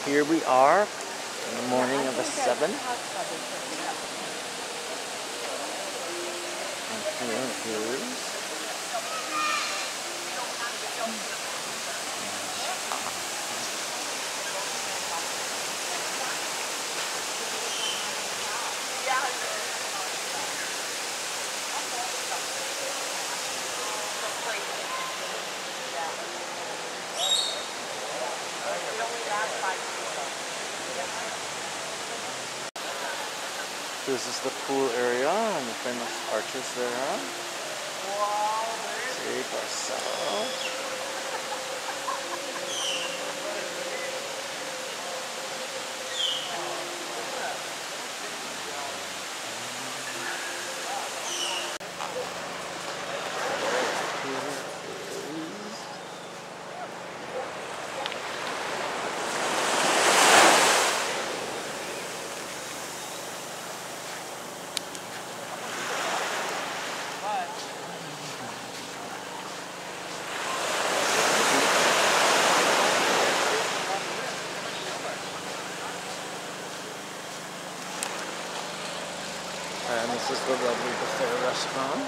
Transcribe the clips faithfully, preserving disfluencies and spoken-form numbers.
Here we are in the morning of the seventh. And here is This is the pool area and the famous arches there. See, Barceló. And this is the lovely buffet restaurant.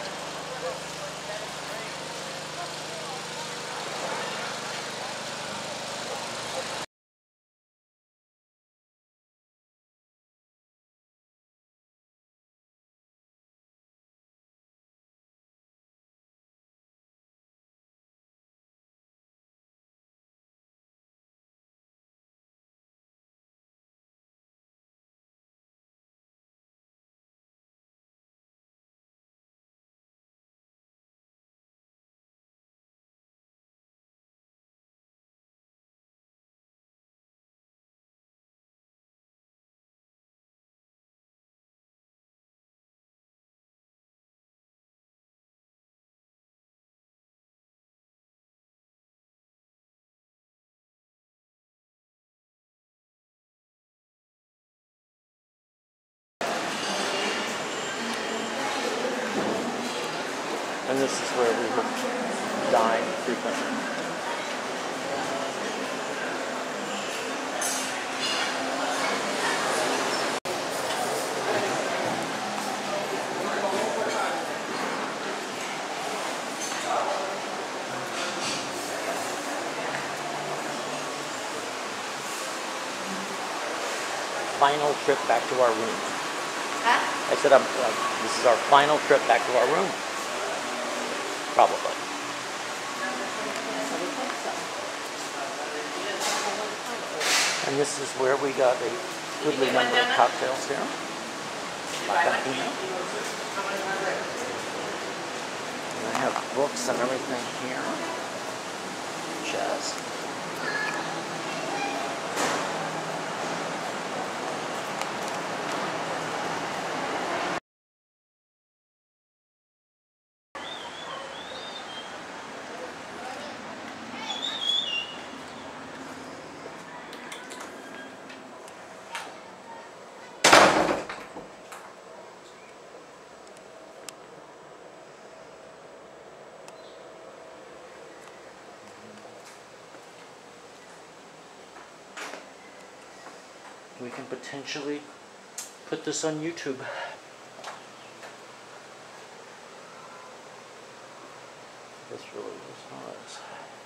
And this is where we would dine frequently. Final trip back to our room. Huh? I said, I'm, uh, this is our final trip back to our room. Probably. And this is where we got a goodly number of cocktails here. And I have books and everything here. Chess. We can potentially put this on YouTube. This really was nice.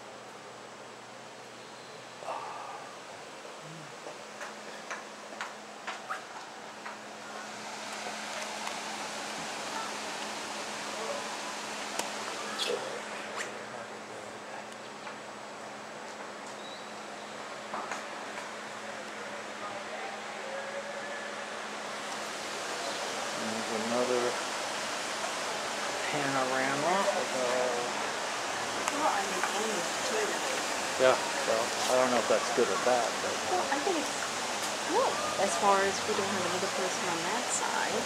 Another panorama of a... Well, I mean, only two. Yeah, well, I don't know if that's good or bad, but... Well, I think it's good, as far as we don't have another person on that side.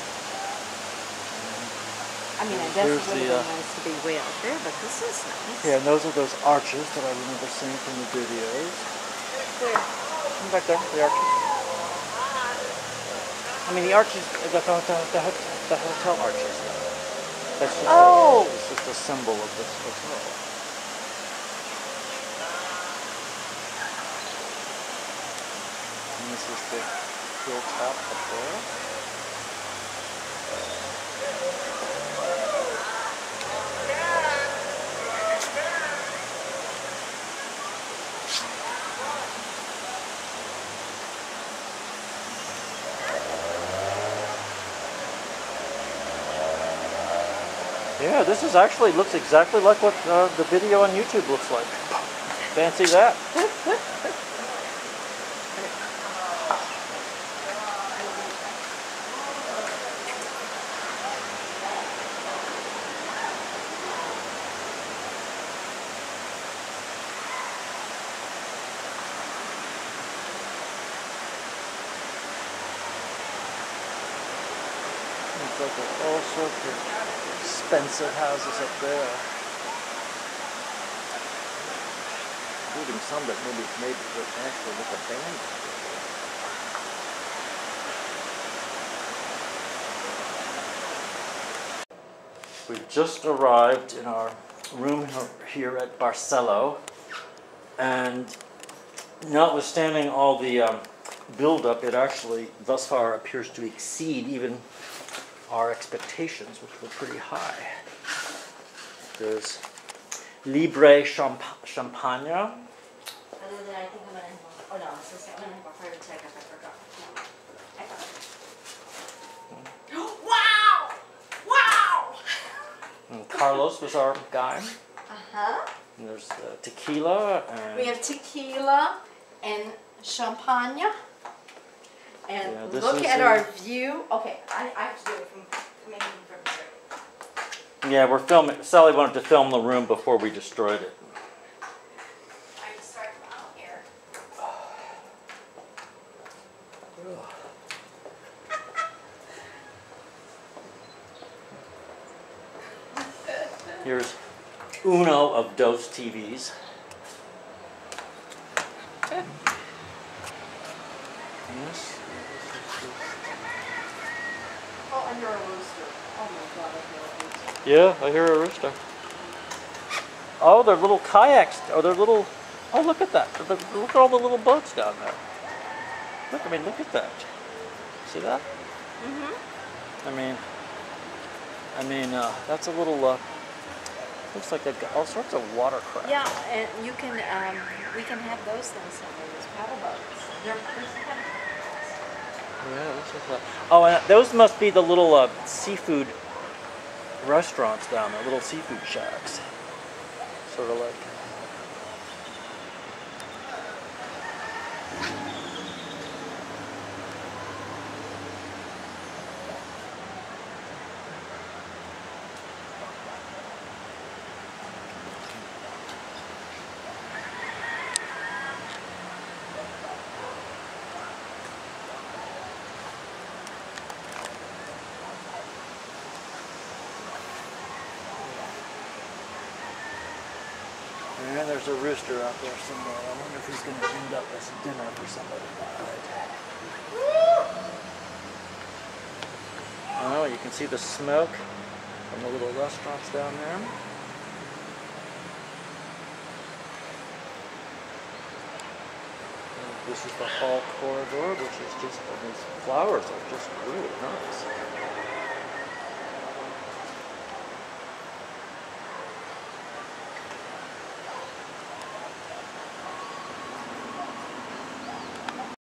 I mean, I guess it would have been nice to be way out there, but this is nice. Yeah, and those are those arches that I remember seeing from the videos. Where? Back there, the arches. I mean, the arches, the, the, the, the, the hotel arches. That's just oh! A, it's just a symbol of this hotel. this is the hilltop up there. Yeah, this is actually looks exactly like what uh, the video on YouTube looks like. Fancy that. It's like there's all sorts of expensive houses up there, including some that maybe maybe would actually look abandoned. We've just arrived in our room here at Barceló, and notwithstanding all the um, build-up, it actually thus far appears to exceed even our expectations, which were pretty high. There's Libre champ Champagne. Other than I think I'm gonna have a, oh no, I was gonna say I'm gonna have a heart attack if I forgot. No, I forgot. Wow! Wow! And Carlos was our guy. Uh-huh. And there's uh, tequila. And we have tequila and champagne. And yeah, this look is at a, our view. Okay, I, I have to do it from coming from here. Yeah, we're filming. Sally wanted to film the room before we destroyed it. I just started out here. Here's uno of Dos T Vs. Yes. Oh, I hear a rooster. Oh my god, I hear a rooster. Yeah, I hear a rooster. Oh, they're little kayaks. Oh, they're little. Oh, look at that. Look at all the little boats down there. Look, I mean, look at that. See that? Mm-hmm. I mean, I mean, uh, that's a little. Uh, looks like they've got all sorts of watercraft. Yeah, and you can, um, we can have those things somewhere. Those paddle boats. They're, they're kind of Yeah, this is that. Oh, and those must be the little uh, seafood restaurants down there, little seafood shacks. Sort of like. And there's a rooster out there somewhere. I wonder if he's going to end up as dinner for somebody tonight. Oh, you can see the smoke from the little restaurants down there. And this is the hall corridor, which is just, these flowers are just really nice.